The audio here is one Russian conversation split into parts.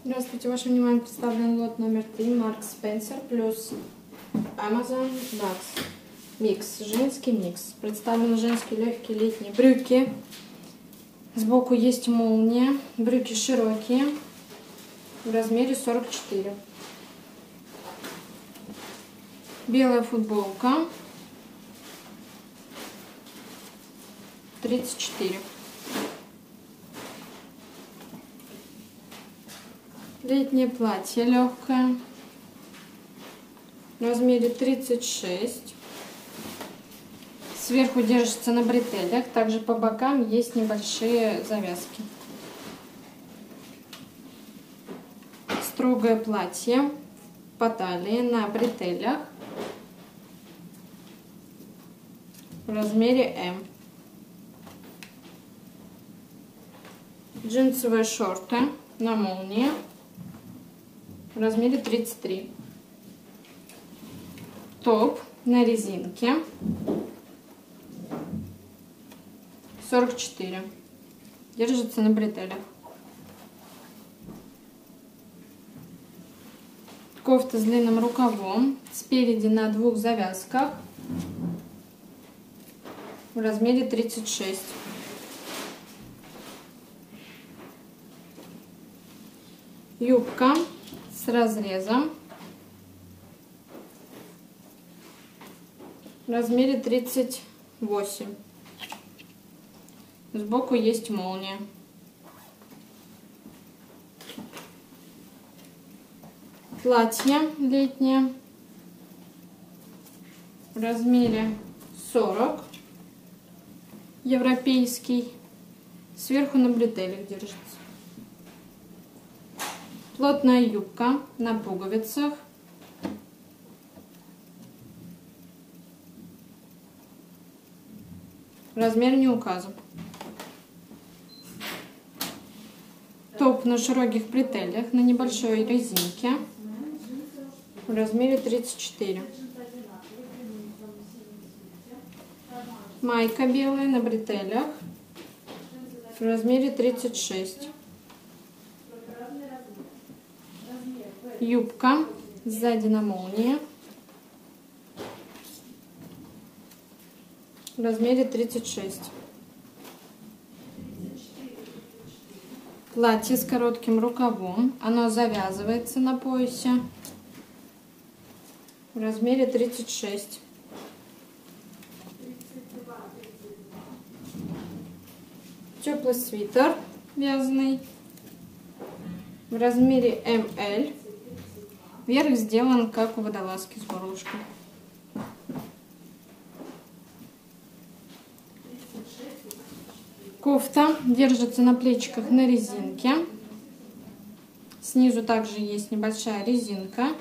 Здравствуйте, ваше внимание представлен лот номер 3 Марк Спенсер плюс Amazon Max микс, женский микс. Представлены женские легкие летние брюки. Сбоку есть молния, брюки широкие в размере 44. Белая футболка 34. Летнее платье легкое в размере 36. Сверху держится на бретелях, также по бокам есть небольшие завязки. Строгое платье по талии на бретелях в размере М. Джинсовые шорты на молнии в размере 33. Топ на резинке 44. Держится на бретелях. Кофта с длинным рукавом, спереди на двух завязках в размере 36. Юбка с разрезом в размере 38. Сбоку есть молния. Платье летнее в размере 40. Европейский. Сверху на бретелях держится. Плотная юбка на пуговицах. Размер не указан. Топ на широких бретелях на небольшой резинке в размере 34. Майка белая на бретелях в размере 36. Юбка сзади на молнии в размере 36. Платье с коротким рукавом, оно завязывается на поясе в размере 36. Теплый свитер вязаный в размере МЛ. Верх сделан как у водолазки с горлышком. Кофта держится на плечиках на резинке. Снизу также есть небольшая резинка.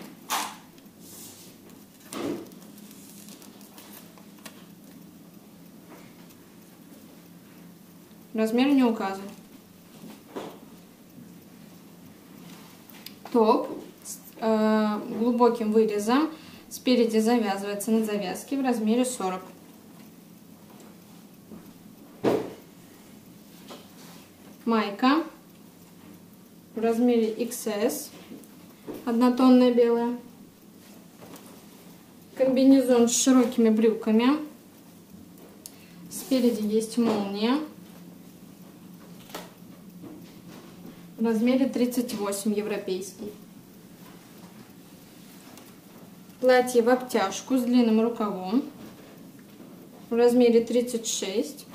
Размер не указан. Топ с глубоким вырезом. Спереди завязывается на завязке в размере 40. Майка в размере XS, однотонная белая. Комбинезон с широкими брюками. Спереди есть молния. В размере 38, европейский. Платье в обтяжку с длинным рукавом в размере 36.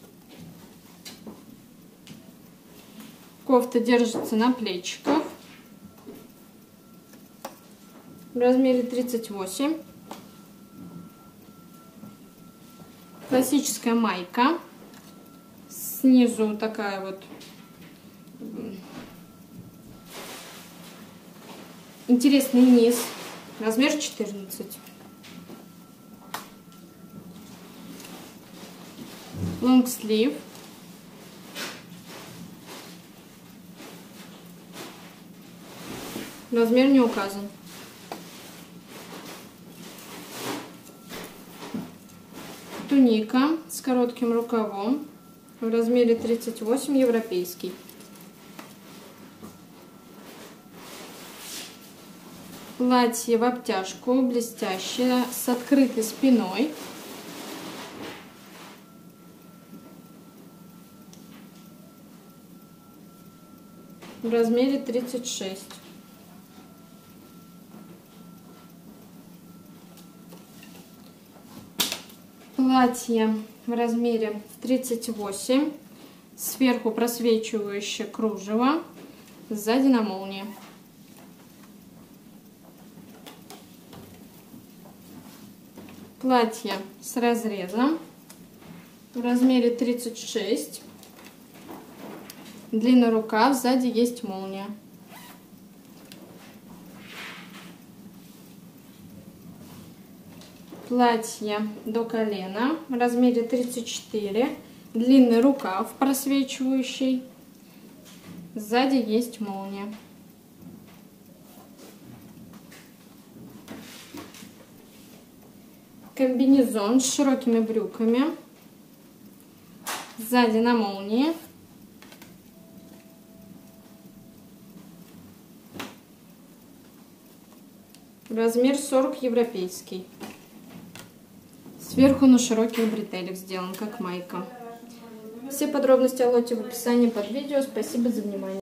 Кофта держится на плечиках в размере 38. Классическая майка. Снизу такая вот интересный низ. Размер 14. Лонгслив. Размер не указан. Туника с коротким рукавом в размере 38, европейский. Платье в обтяжку, блестящее, с открытой спиной. В размере 36. Платье в размере 38. Сверху просвечивающее кружево, сзади на молнии. Платье с разрезом в размере 36. Длинный рукав, сзади есть молния. Платье до колена в размере 34. Длинный рукав просвечивающий. Сзади есть молния. Комбинезон с широкими брюками. Сзади на молнии. Размер 40, европейский. Сверху на широких бретелях сделан, как майка. Все подробности о лоте в описании под видео. Спасибо за внимание.